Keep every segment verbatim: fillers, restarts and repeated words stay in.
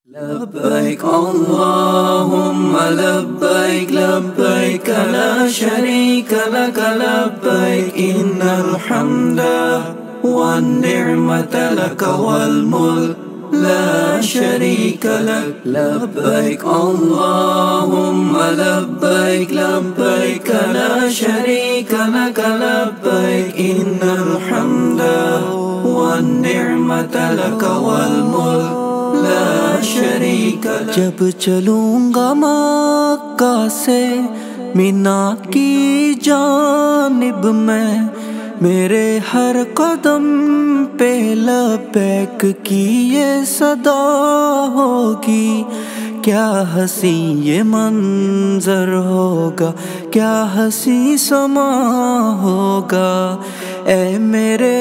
لبيك اللهم لبيك لبيك لا شريك لك لبيك إن الحمد والنعمة لك والملك لا شريك لك لبيك اللهم لبيك لبيك لا شريك لك لبيك إن الحمد والنعمة لك والملك لا شریک لک۔ جب چلوں گا مکہ سے مینا کی جانب میں، میرے ہر قدم پہ لبیک کی یہ صدا ہوگی۔ کیا حسی یہ منظر ہوگا، کیا حسی سما ہوگا۔ اے میرے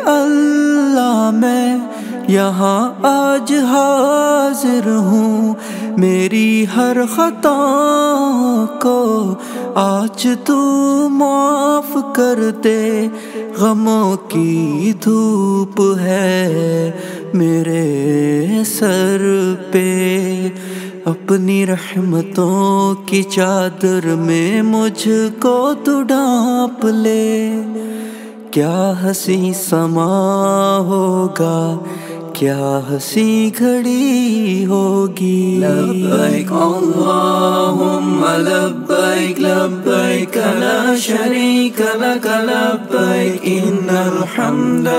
اللہ میں یہاں آج حاضر ہوں، میری ہر خطا کو آج تو معاف کر دے۔ غموں کی دھوپ ہے میرے سر پہ، اپنی رحمتوں کی چادر میں مجھ کو تو ڈھانپ لے۔ کیا حسی سما ہوگا، کیا حسی گھڑی ہوگی۔ لبیک اللہم لبیک لبیک لا شریک لک لبیک ان الحمد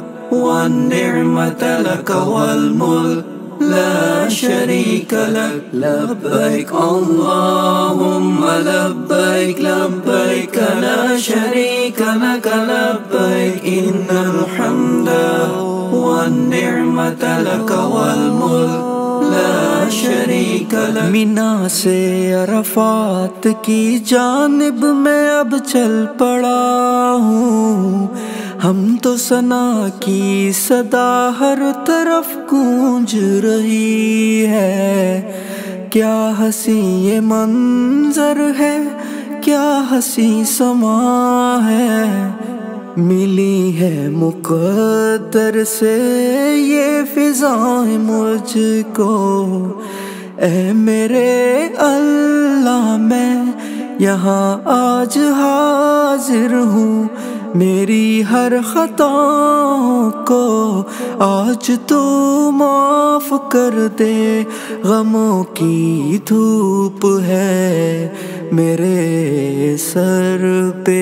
والنعمت لک والملک لا شریک لک لبیک اللہم لبیک لبیک لا شریک لک لبیک ان الحمد والنعمت لک والملک لا شریک لک۔ مینا سے عرفات کی جانب میں اب چل پڑا ہوں، ہم تو ثنا کی صدا ہر طرف گونج رہی ہے۔ کیا حسی یہ منظر ہے، کیا حسی سما ہے۔ ملی ہے مقدر سے یہ فضائیں مجھ کو، اے میرے اللہ میں یہاں آج حاضر ہوں، میری ہر خطا کو آج تو معاف کر دے۔ غموں کی دھوپ ہے میرے سر پہ،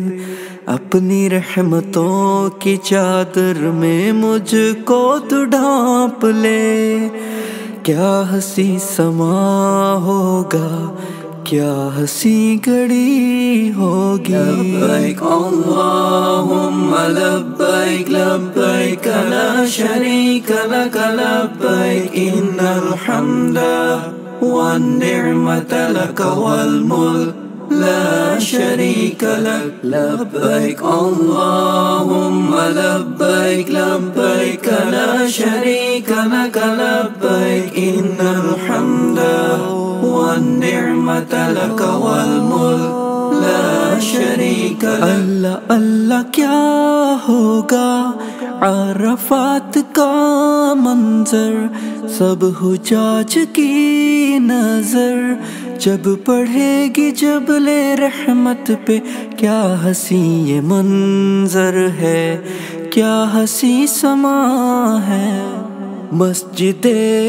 اپنی رحمتوں کی چادر میں مجھ کو تو ڈھانپ لے۔ کیا حسی سما ہوگا، کیا حسی گھڑی ہوگی۔ لبیک اللہم لبیک لبیک لا شریک لک لبیک ان الحمد والنعمت لک والملک لا شریک لک لبیک اللہم لبیک لبیک لا شریک لک لبیک ان الحمد والنعمت لک والملک لا شریک لک۔ اللہ اللہ کیا ہوگا عرفات کا منظر، سب حجاج کی نظر جب پڑھے گی جبل رحمت پہ۔ کیا حسی یہ منظر ہے، کیا حسی سما ہے۔ مسجد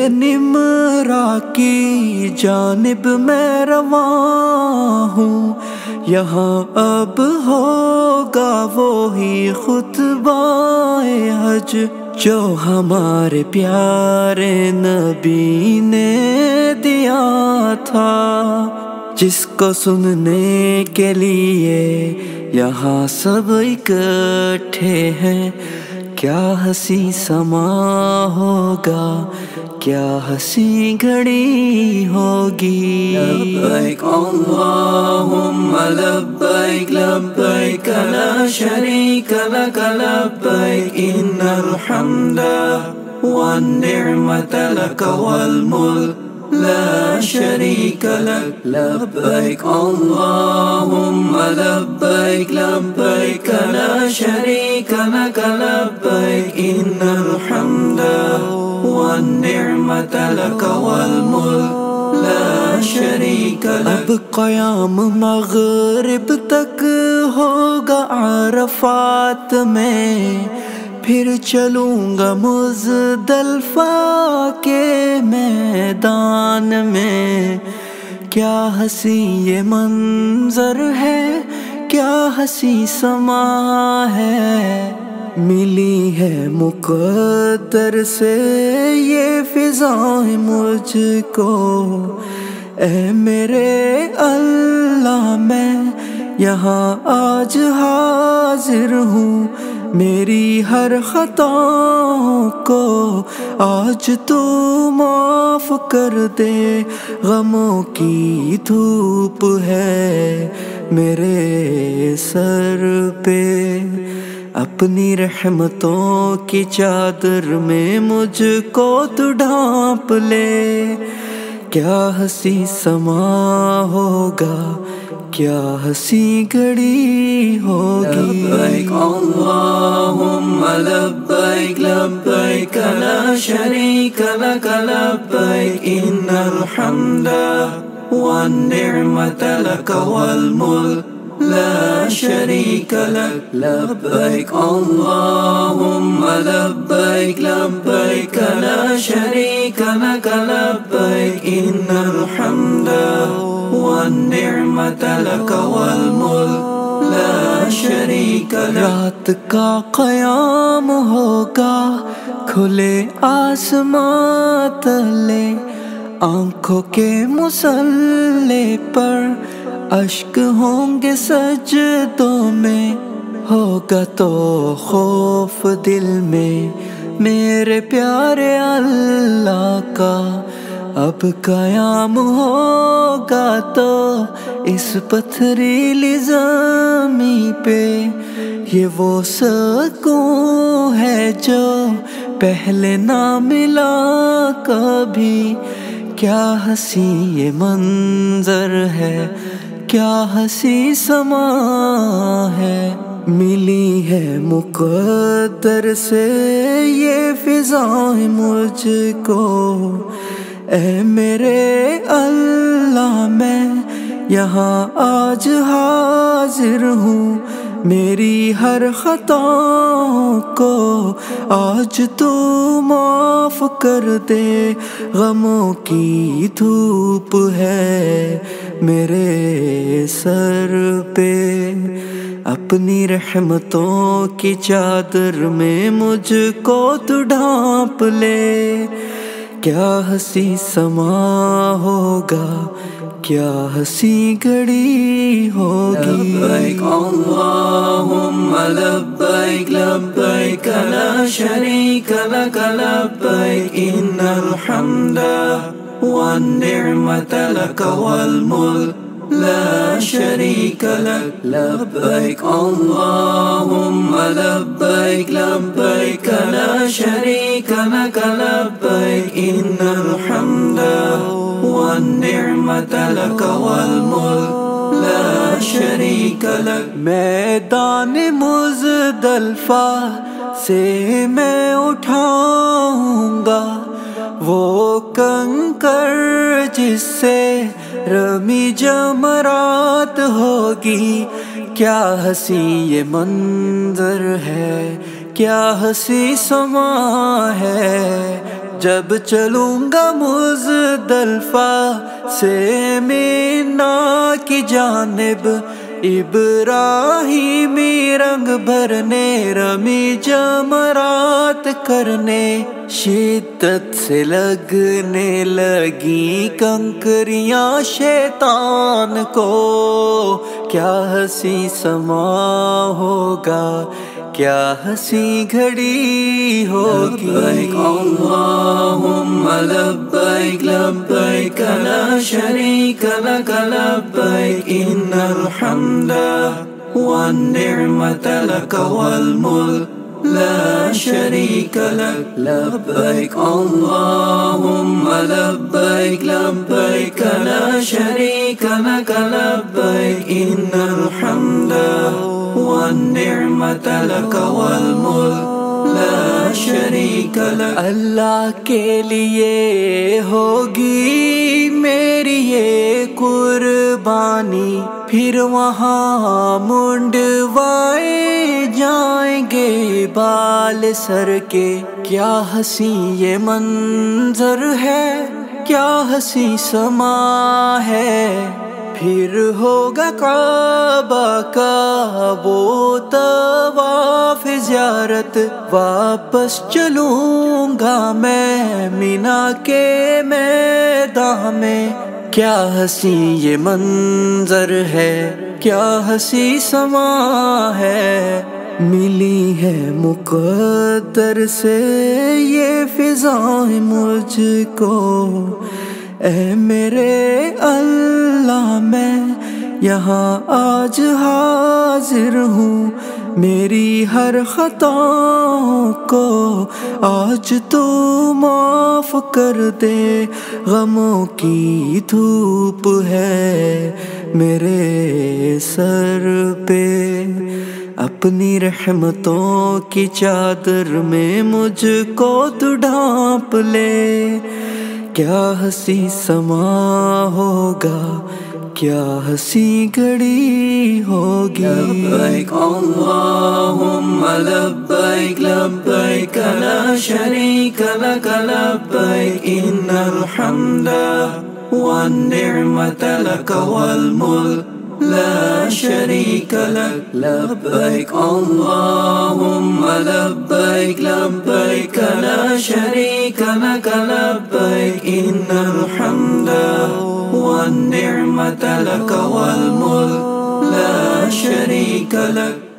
نمرا کی جانب میں رواں ہوں، یہاں اب ہوگا وہی خطبہ حج جو ہمارے پیارے نبی نے دیا تھا، جس کو سننے کے لیے یہاں سب اکٹھے ہیں۔ کیا حسی سما ہوگا، کیا حسی گھڑی ہوگی۔ لبیک اللہم لبیک لبیک لا شریک لک لبیک ان الحمد والنعمت لک والملک لا شريك لك لبيك اللهم لبيك لبيك لا شريك لك لبيك إن الحمد والنعمة لك والملك لا شريك لك. اب قیام مغرب تک ہوگا عرفات میں، پھر چلوں گا مزدلفہ کے میدان میں. کیا ہنسی یہ منظر ہے، کیا ہنسی سما ہے، ملی ہے مقدر سے یہ فضائیں مجھ کو. اے میرے اللہ میں یہاں آج حاضر ہوں، میری ہر خطاؤں کو آج تو معاف کر دے. غموں کی دھوپ ہے میرے سر پہ، اپنی رحمتوں کی چادر میں مجھ کو تو ڈھانپ لے. کیا ہنسی سما ہوگا، کیا ہنسی گھڑی ہوگی. لبیک اللہم لبیک لبیک لا شریک لک لبیک ان الحمد والنعمت لک والملک لا شريك لك لبيك اللهم لبيك لبيك لا شريك لك لبيك إن الحمد والنعمة لك والملك لا شريك لك. رات کا قیام ہوگا کھلے آسمان تلے، آنکھوں کے مصلے پر اشک ہوں گے سجدوں میں، ہوگا تو خوف دل میں میرے پیارے اللہ کا. اب قیام ہوگا تو اس پتھریلی زمین پہ، یہ وہ سکون ہے جو پہلے نہ ملا کبھی. کیا ہنسی یہ منظر ہے، کیا ہنسی سما ہے، ملی ہے مقدر سے یہ فضائیں مجھ کو. اے میرے اللہ میں یہاں آج حاضر ہوں، میری ہر خطاؤں کو آج تو معاف کر دے. غموں کی دھوپ ہے میرے سر پہ، اپنی رحمتوں کی چادر میں مجھ کو تو ڈھانپ لے. کیا ہنسی سما ہوگا، کیا ہنسی گھڑی ہوگی. لبیک اللہم لبیک لبیک لا شریک لک لبیک ان الحمد والنعمت لک والملک لا شريك لك لبيك اللهم لبيك لبيك لا شريك لك لبيك إن الحمد والنعمة لك والملك لا شريك لك. میدان مزدلفہ سے میں اٹھاؤں گا وہ کنکر جس سے رمی جمرات ہوگی. کیا ہنسی یہ منظر ہے، کیا ہنسی سما ہے، جب چلوں گا مزدلفہ سے مینا کی جانب. ابراہیمی رنگ بھرنے، رمی جمرات کرنے، شدت سے لگنے لگی کنکریاں شیطان کو. کیا ہنسی سما ہوگا، کیا ہنسی گھڑی ہوگی. لبیک اللہم لبیک لبیک لا شریک لک لبیک ان الحمد والنعمت لک والملک لا شريك لك لبيك اللهم لبيك لبيك لا شريك لك لبيك إن الحمد والنعمة لك والملك لا شریک لک. اللہ کے لیے ہوگی میری یہ قربانی، پھر وہاں منڈوائے جائیں گے بال سر کے. کیا حسین یہ منظر ہے، کیا حسین سما ہے، پھر ہوگا کعبہ کا وہ طواف زیارت. واپس چلوں گا میں مینا کے میدان میں. کیا حسین یہ منظر ہے، کیا حسین سما ہے، ملی ہے مقدر سے یہ فضائیں مجھ کو. اے میرے اللہ میں یہاں آج حاضر ہوں، میری ہر خطاؤں کو آج تو معاف کر دے. غموں کی دھوپ ہے میرے سر پہ، اپنی رحمتوں کی چادر میں مجھ کو تو ڈھانپ لے. کیا حسین سما ہوگا، کیا حسین گھڑی ہوگی. لبیک اللہم لبیک لبیک لا شریک لک لبیک ان الحمد والنعمت لک والملک لا شریک لک. لبیک اللہم لبیک لبیک لا شریک لک لبیک ان الحمد والنعمت لک والملک لا شریک لک.